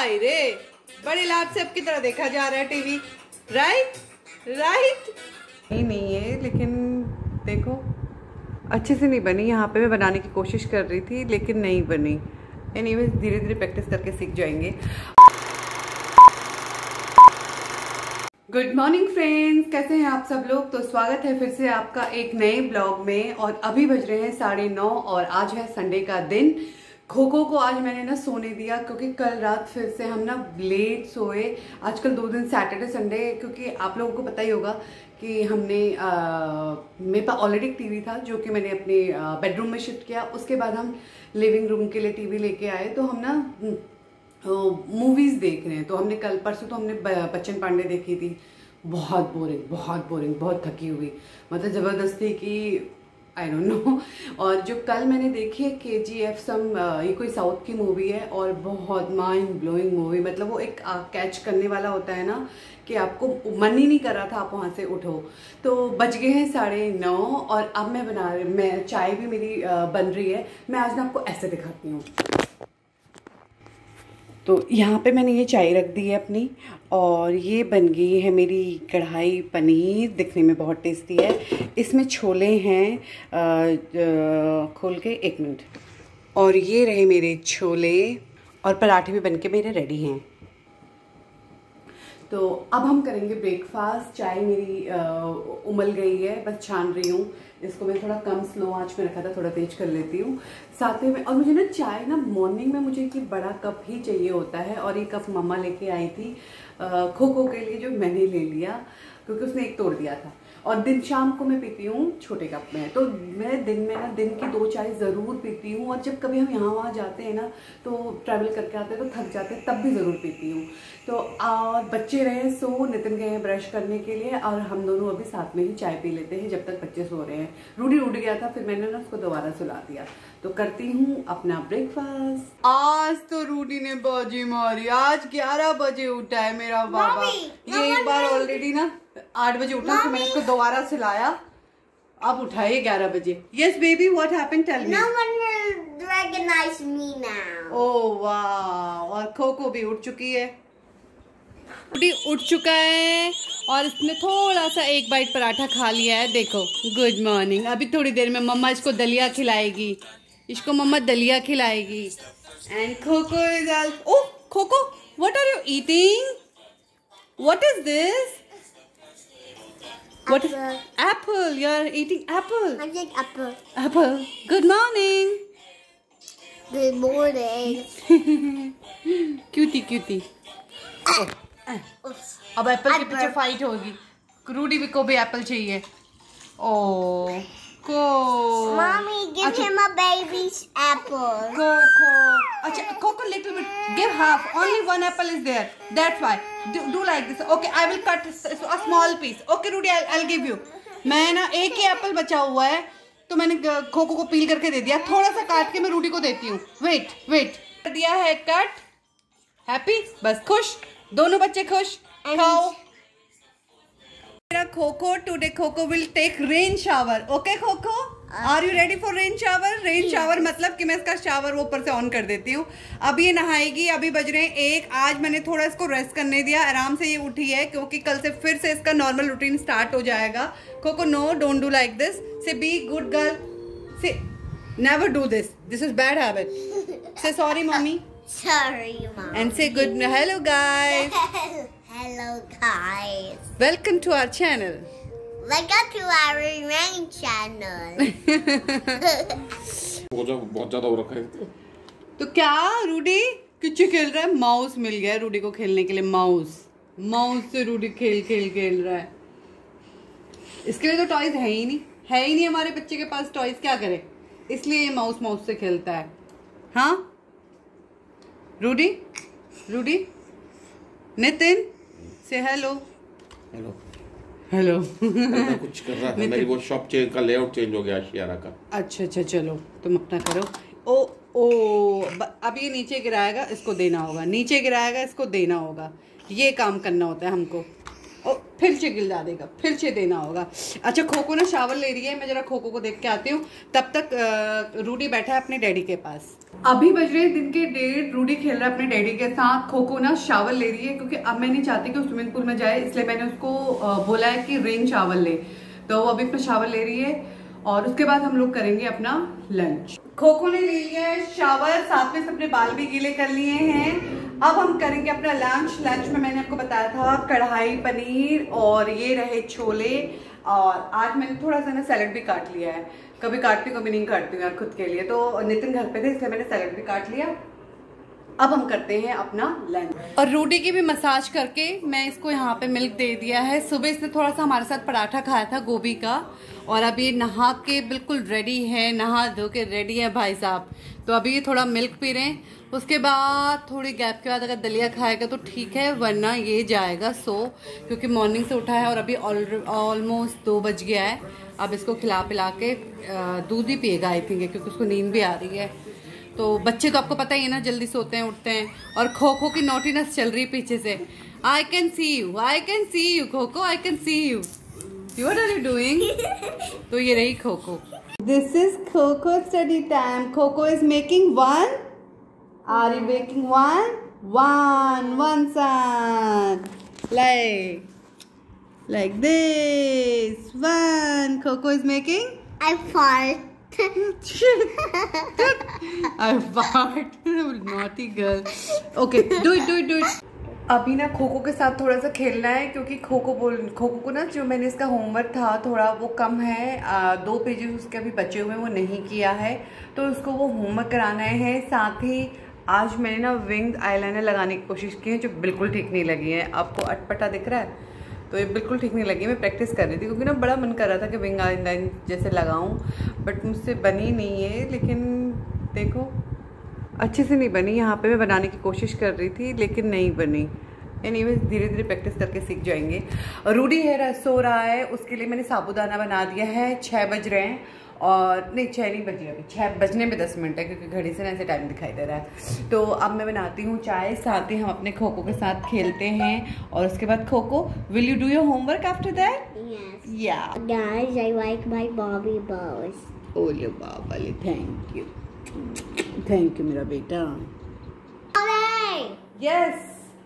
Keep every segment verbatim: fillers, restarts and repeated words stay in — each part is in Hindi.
हाय रे, बड़े लाभ से अब की तरह देखा जा रहा है टीवी। राइट राइट नहीं नहीं है, लेकिन देखो अच्छे से नहीं बनी। यहाँ पे मैं बनाने की कोशिश कर रही थी लेकिन नहीं बनी। एनीवेज धीरे धीरे प्रैक्टिस करके सीख जाएंगे। गुड मॉर्निंग फ्रेंड्स, कैसे हैं आप सब लोग। तो स्वागत है फिर से आपका एक नए ब्लॉग में। और अभी बज रहे हैं साढ़े नौ और आज है संडे का दिन। खोखो को आज मैंने ना सोने दिया क्योंकि कल रात फिर से हम ना लेट सोए। आजकल दो दिन सैटरडे संडे, क्योंकि आप लोगों को पता ही होगा कि हमने आ, मेरे पास ऑलरेडी एक टीवी था जो कि मैंने अपने बेडरूम में शिफ्ट किया। उसके बाद हम लिविंग रूम के लिए टीवी लेके आए। तो हम ना मूवीज़ देख रहे हैं। तो हमने कल परसों तो हमने बच्चन पांडे देखी थी। बहुत बोरिंग बहुत बोरिंग बहुत थकी हुई, मतलब ज़बरदस्ती की, आई डोंट नो। और जो कल मैंने देखी है के जी एफ सम, ये कोई साउथ की मूवी है और बहुत माइंड ब्लोइंग मूवी। मतलब वो एक कैच करने वाला होता है ना कि आपको मन ही नहीं कर रहा था आप वहाँ से उठो। तो बज गए हैं साढ़े नौ और अब मैं बना रही मैं चाय भी मेरी बन रही है। मैं आज ना आपको ऐसे दिखाती हूँ। तो यहाँ पे मैंने ये चाय रख दी है अपनी, और ये बन गई है मेरी कढ़ाई पनीर। दिखने में बहुत टेस्टी है। इसमें छोले हैं, आ, आ, खोल के एक मिनट। और ये रहे मेरे छोले और पराठे भी बन के मेरे रेडी हैं। तो अब हम करेंगे ब्रेकफास्ट। चाय मेरी आ, उमल गई है, बस छान रही हूँ इसको। मैं थोड़ा कम स्लो आंच में रखा था, थोड़ा तेज कर लेती हूँ साथ में। और मुझे ना चाय ना मॉर्निंग में मुझे एक बड़ा कप ही चाहिए होता है। और ये कप मम्मा लेके आई थी खोखो के लिए, जो मैंने ले लिया क्योंकि उसने एक तोड़ दिया था। और दिन शाम को मैं पीती हूँ छोटे कप में। तो मैं दिन में ना दिन की दो चाय ज़रूर पीती हूँ। और जब कभी हम यहाँ वहाँ जाते हैं ना, तो ट्रैवल करके आते हैं तो थक जाते हैं, तब भी ज़रूर पीती हूँ। तो और बच्चे रहे सो, नितिन गए हैं ब्रश करने के लिए और हम दोनों अभी साथ में ही चाय पी लेते हैं जब तक बच्चे सो रहे हैं। रूडी उठ गया था, फिर मैंने ना उसको दोबारा सुला दिया। तो करती हूँ अपना ब्रेकफास्ट। आज तो रूडी ने बाजी मारी। आज ग्यारह बजे उठा है मेरा बाबा। ये एक बार ऑलरेडी ना आठ बजे उठा, फिर मैंने उसको दोबारा सुलाया। अब उठाइए ग्यारह बजे। Yes baby, what happened, tell me. No one will recognize me now. Oh वाह। और खोखो भी उठ चुकी है। रूडी उठ चुका है और इसने थोड़ा सा एक बाइट पराठा खा लिया है। देखो, गुड मॉर्निंग। अभी थोड़ी देर में मम्मा इसको दलिया खिलाएगी। इसको मम्मा दलिया खिलाएगी। And Coco is also. Oh Coco, what are you eating? What is this? What is apple? You're eating apple. I think apple. Apple. Good morning. Good morning. Cutie cutie. Oh. अब एप्पल के पीछे फाइट होगी। रूडी को भी एप्पल चाहिए। ओह को। Mommy, give him a baby's apple. Coco. अच्छा, Coco little bit. Give half. Only one apple is there. That's why. Do, do like this. Okay, I will cut a small piece. Okay, Rudy, I'll, I'll give you. मैं ना एक ही एप्पल बचा हुआ है तो मैंने खोको को पील करके दे दिया। थोड़ा सा काट के मैं रूडी को देती हूँ। वेट वेट, दिया है कट। हैप्पी, बस खुश, दोनों बच्चे खुश। खाओ। मेरा Coco, today Coco will take rain shower. Okay Coco, are you ready for rain shower? Rain shower मतलब कि मैं इसका शावर वो ऊपर से ऑन कर देती हूँ। अब ये नहाएगी। अभी बज रहे हैं एक। आज मैंने थोड़ा इसको रेस्ट करने दिया, आराम से ये उठी है क्योंकि कल से फिर से इसका नॉर्मल रूटीन स्टार्ट हो जाएगा। Coco no, don't do like this. Say be good girl. Say never do this, this is bad habit. Say sorry mummy. Sorry, Mom. And say good hello guys. Hello, guys. Welcome to our channel. Welcome to our rain channel. बहुत ज्यादा हो रखा है। तो क्या रूडी किच्चू खेल रहा है? माउस मिल गया है रूडी को खेलने के लिए। माउस माउस से रूडी खेल खेल खेल रहा है। इसके लिए तो टॉयज है ही नहीं, है ही नहीं हमारे बच्चे के पास टॉयज। क्या करे, इसलिए ये माउस माउस से खेलता है। हाँ रूडी, रूडी, नितिन से हेलो। Hello hello. कुछ कर रहा था, मेरी वो शॉप चेंज का लेआउट चेंज हो गया शियारा का। अच्छा अच्छा, चलो तुम अपना करो। ओ ओ अब ये नीचे गिराएगा, इसको देना होगा। नीचे गिराएगा, इसको देना होगा। ये काम करना होता है हमको। और फिर से गिला देगा, फिर से देना होगा। अच्छा खोको ना शावर ले रही है, मैं जरा खोको को देख के आती हूँ। तब तक रूडी बैठा है अपने डैडी के पास। अभी बज रहे हैं दिन के डेढ़। रूडी खेल रहा है अपने डैडी के साथ। खोको ना शावर ले रही है क्योंकि अब मैं नहीं चाहती कि वो स्विमिंग पूल में जाए, इसलिए मैंने उसको बोला है कि रेन शावर ले, तो वो अभी अपना शावर ले रही है और उसके बाद हम लोग करेंगे अपना लंच। खोको ने ले लिया है शावर, साथ में अपने बाल भी गीले कर लिए हैं। अब हम करेंगे अपना लंच। लंच में मैंने आपको बताया था कढ़ाई पनीर और ये रहे छोले, और आज मैंने थोड़ा सा ना सैलेड भी काट लिया है। कभी काटती हूँ कभी नहीं काटती हूँ यार खुद के लिए, तो नितिन घर पे थे इसलिए मैंने सैलेड भी काट लिया। अब हम करते हैं अपना लंच। और रोटी की भी मसाज करके मैं इसको यहाँ पे मिल्क दे दिया है। सुबह इसने थोड़ा सा हमारे साथ पराठा खाया था गोभी का, और अभी नहा के बिल्कुल रेडी है, नहा धो के रेडी है भाई साहब। तो अभी थोड़ा मिल्क पी रहे हैं, उसके बाद थोड़ी गैप के बाद अगर दलिया खाएगा तो ठीक है, वरना ये जाएगा सो, क्योंकि मॉर्निंग से उठा है और अभी ऑलमोस्ट दो बज गया है। अब इसको खिला पिला के दूध ही पिएगा आई थिंक, क्योंकि उसको नींद भी आ रही है। तो बच्चे तो आपको पता ही है ना, जल्दी सोते हैं उठते हैं। और खोखो की नोटीनेस चल रही पीछे से। I can see you, I can see you Coco, I can see you, what are you doing? तो ये रही Coco. This is Coco study time. Coco is making one. Are you making one? One one sun like like this one. Coco is making I fart. I fart. Naughty girl. Okay, do it, do it, do it. अभी ना खोखो के साथ थोड़ा सा खेलना है, क्योंकि खोखो बोल खोखो को ना जो मैंने इसका होमवर्क था थोड़ा वो कम है। आ, दो पेजेस उसके अभी बचे हुए वो नहीं किया है, तो उसको वो होमवर्क कराना है। साथ ही आज मैंने ना विंग आईलाइनर लगाने की कोशिश की है, जो बिल्कुल ठीक नहीं लगी है। आपको अटपटा दिख रहा है, तो ये बिल्कुल ठीक नहीं लगी। मैं प्रैक्टिस कर रही थी क्योंकि ना बड़ा मन कर रहा था कि विंग आईलाइन जैसे लगाऊं, बट मुझसे बनी नहीं है। लेकिन देखो अच्छे से नहीं बनी। यहाँ पे मैं बनाने की कोशिश कर रही थी लेकिन नहीं बनी। एनीवेज धीरे धीरे प्रैक्टिस करके सीख जाएंगे। रूडी है सो रहा है, उसके लिए मैंने साबूदाना बना दिया है। छः बज रहे हैं, और नहीं छः नहीं बजे, अभी छः बजने में दस मिनट है, क्योंकि घड़ी से ना ऐसे टाइम दिखाई दे रहा है। तो अब मैं बनाती हूँ चाय, साथ ही हम अपने खोखो के साथ खेलते हैं। और उसके बाद Coco, will you do your homework after that? Yes. Yeah. Guys, I like my Barbie bows. ओले बाबा, थैंक यू, थैंक यू मेरा बेटा। Mommy! Yes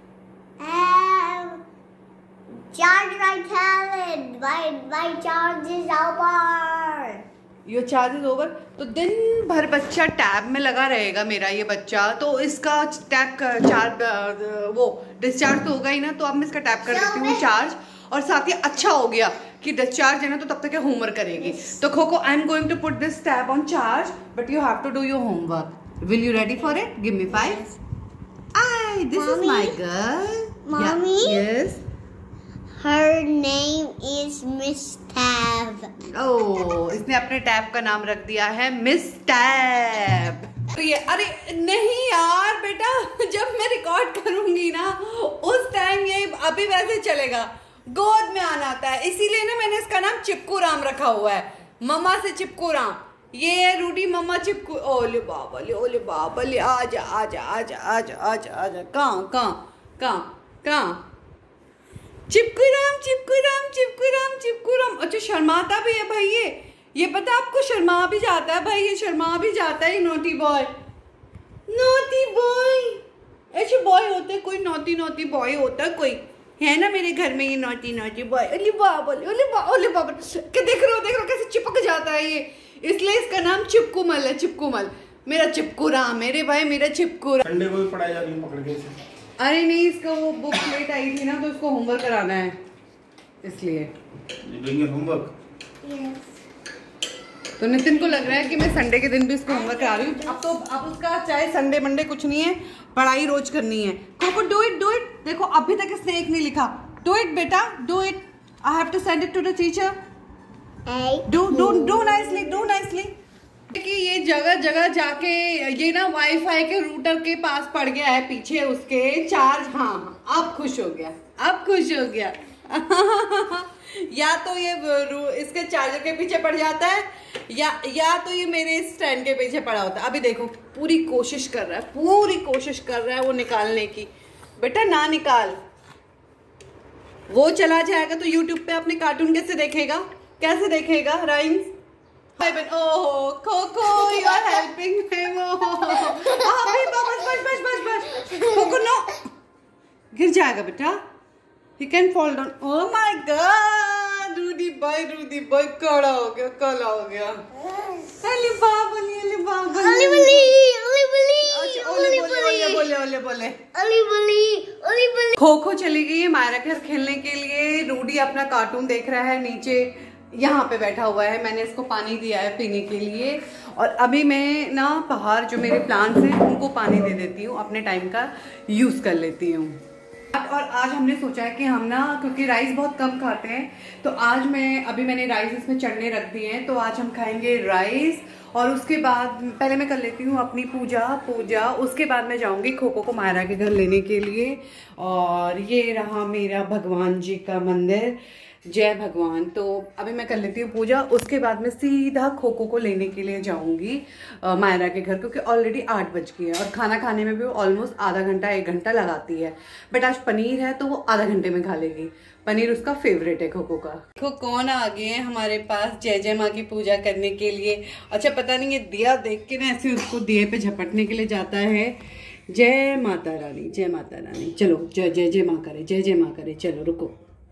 Um, charge my talent. My my charge is over. Your charge is over. तो दिन भर बच्चा टैब में लगा रहेगा मेरा ये बच्चा, तो इसका टैब का चार्ज वो डिस्चार्ज तो होगा ही ना। तो अब मैं इसका टैब कर देती हूँ चार्ज, और साथ ही अच्छा हो गया कि डिस्चार्ज है ना, तो तब तक ये होमवर्क करेगी। तो Coco, I am going to put this tab on charge, but you have to do your homework. Will you ready for it? Give me five. I this is my girl. Mommy? Yes. Her name is Miss Tab. Oh, इसने अपने टैब का नाम रख दिया है मिस टैब। तो ये, अरे नहीं यार बेटा, जब मैं रिकॉर्ड करूंगी ना उस टाइम ये अभी वैसे चलेगा, गोद में आना आता है, इसीलिए ना मैंने इसका नाम चिपकू राम रखा हुआ है। मम्मा से चिपकू राम। ये है रूडी, मम्मा चिपकू। ओले बाबा ले, ओले बाबा ले, आजा आजा आजा आजा आजा आजा। कहाँ कहाँ कहाँ कहाँ? चिपकू राम चिपकू राम चिपकू राम चिपकू राम। अच्छा शर्माता भी है भाई ये ये पता आपको, शर्मा भी जाता है भाई, ये शर्मा भी जाता है। Naughty boy, naughty boy. ऐसे बॉय होते हैं, कोई नोटी नोटी बॉय होता है कोई, है ना मेरे घर में ये naughty naughty boy. Ali Baba, Ali Baba, Ali Baba, क्या देख रहे हो, देख रहे हो कैसे चिपक जाता है ये, इसलिए इसका नाम चिपकूमल है। चिपकूमल, मेरा चिपकू राम, मेरे भाई मेरा चिपकू राम। संडे को भी पढ़ाई जा रही है पकड़ के। अरे नहीं, इसका वो बुक लेट आई थी ना, तो इसको होमवर्क कराना है, इसलिए। होमवर्क? Yes. तो नितिन को लग रहा है कि मैं संडे के दिन भी इसको होमवर्क करा रही हूँ। अब तो अब उसका चाहे संडे मंडे कुछ नहीं है, पढ़ाई रोज करनी है। Coco do it, do it. देखो अभी तक इसने एक नहीं लिखा। डू इट बेटा, do it. I have to send it to the teacher. Do do do nicely, do nicely. कि ये जगह जगह जाके ये ना वाईफाई के रूटर के पास पड़ गया है पीछे उसके चार्ज। हाँ अब खुश हो गया, अब खुश हो गया। या तो ये इसके चार्जर के पीछे पड़ जाता है, या या तो ये मेरे स्टैंड के पीछे पड़ा होता है। अभी देखो पूरी कोशिश कर रहा है, पूरी कोशिश कर रहा है वो निकालने की। बेटा ना निकाल, वो चला जाएगा तो यूट्यूब पे अपने कार्टून कैसे देखेगा, कैसे देखेगा rhymes? Oh Coco you are helping him. बस बस बस बस बस खोखो नो, गिर जाएगा बेटा, he can fall down. Oh my god rowdy boy, rowdy boy कड़ा हो गया, कड़ा हो गया। अली बाबली, अली बाबली, ओली बोली, ओली बोली, अच्छा ओले बोले, ओले बोले, ओले बोले, ओली बोली, ओली बोली। खोखो चली गई है मायरा के घर खेलने के लिए। रूडी अपना कार्टून देख रहा है नीचे, यहाँ पे बैठा हुआ है। मैंने इसको पानी दिया है पीने के लिए और अभी मैं ना बाहर जो मेरे प्लांट्स हैं उनको पानी दे देती हूँ, अपने टाइम का यूज कर लेती हूँ। और आज हमने सोचा है कि हम ना, क्योंकि राइस बहुत कम खाते हैं, तो आज मैं अभी मैंने राइस इसमें चढ़ने रख दिए हैं, तो आज हम खाएंगे राइस। और उसके बाद पहले मैं कर लेती हूँ अपनी पूजा पूजा उसके बाद मैं जाऊँगी खोखो को मायरा के घर लेने के लिए। और ये रहा मेरा भगवान जी का मंदिर, जय भगवान। तो अभी मैं कर लेती हूँ पूजा, उसके बाद मैं सीधा खोखो को लेने के लिए जाऊंगी मायरा के घर, क्योंकि ऑलरेडी आठ बज गए हैं और खाना खाने में भी वो ऑलमोस्ट आधा घंटा एक घंटा लगाती है। बट आज पनीर है तो वो आधा घंटे में खा लेगी। पनीर उसका फेवरेट है खोखो का। देखो कौन आ गए हैं हमारे पास जय जय माँ की पूजा करने के लिए। अच्छा पता नहीं ये दिया देख के ना ऐसे उसको दिए पे झपटने के लिए जाता है। जय माता रानी, जय माता रानी। चलो जय जय जय माँ करे, जय जय माँ करे। चलो रुको,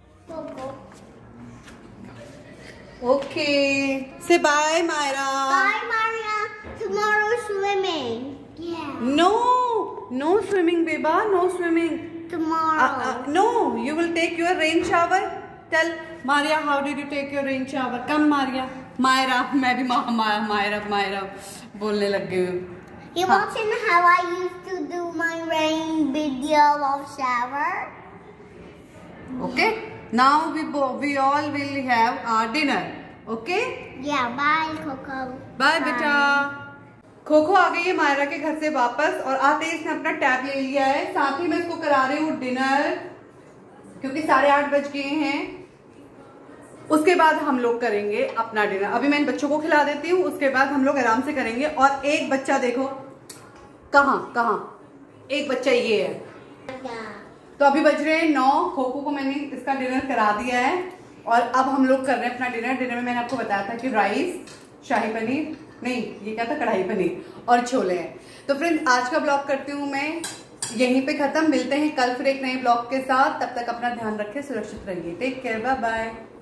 okay say bye Myra. Bye, Maria. Tomorrow swimming. Yeah. No no swimming baby, no swimming. Tomorrow. No you will take your rain shower. Tell Maria how did you take your rain shower. Come Maria, Myra, मैं भी मा, मा, मायरा मायरा बोलने लग गई हूँ। You watching how I used to do my rain video of shower? Okay. Now we we all will have our dinner. Okay? Yeah. Bye, Coco. Bye बेटा। खोखो आ गई है मायरा के घर से वापस और आते ही इसने अपना टैब ले लिया है। साथ ही मैं इसको करा रही हूँ डिनर, क्योंकि साढ़े आठ बज गए हैं। उसके बाद हम लोग करेंगे अपना डिनर। अभी मैं इन बच्चों को खिला देती हूँ, उसके बाद हम लोग आराम से करेंगे। और एक बच्चा देखो कहाँ कहाँ, एक बच्चा ये है। Yeah. तो अभी बज रहे हैं नौ। खोखो को मैंने इसका डिनर करा दिया है और अब हम लोग कर रहे हैं अपना डिनर। डिनर में मैंने आपको बताया था कि राइस, शाही पनीर नहीं, ये क्या था, कढ़ाई पनीर और छोले हैं। तो फ्रेंड्स आज का ब्लॉग करती हूँ मैं यहीं पे खत्म। मिलते हैं कल फिर एक नए ब्लॉग के साथ। तब तक अपना ध्यान रखें, सुरक्षित रहिए। Take care, bye bye.